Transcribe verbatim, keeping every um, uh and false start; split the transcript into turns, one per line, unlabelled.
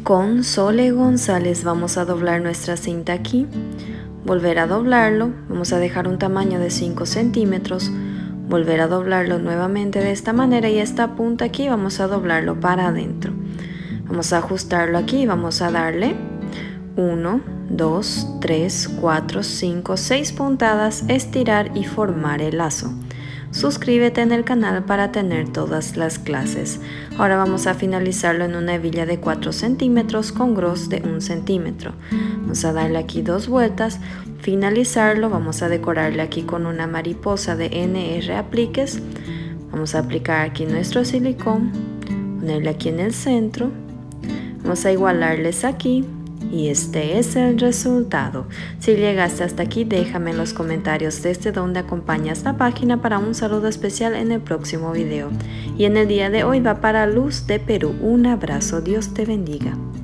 Con Sole González vamos a doblar nuestra cinta aquí, volver a doblarlo, vamos a dejar un tamaño de cinco centímetros, volver a doblarlo nuevamente de esta manera y esta punta aquí vamos a doblarlo para adentro. Vamos a ajustarlo aquí, vamos a darle uno, dos, tres, cuatro, cinco, seis puntadas, estirar y formar el lazo. Suscríbete en el canal para tener todas las clases. Ahora vamos a finalizarlo en una hebilla de cuatro centímetros con gros de un centímetro. Vamos a darle aquí dos vueltas, finalizarlo, vamos a decorarle aquí con una mariposa de N R apliques. Vamos a aplicar aquí nuestro silicón, ponerle aquí en el centro, vamos a igualarles aquí. Y este es el resultado. Si llegaste hasta aquí, déjame en los comentarios desde donde acompañas la página para un saludo especial en el próximo video. Y en el día de hoy va para Luz de Perú. Un abrazo, Dios te bendiga.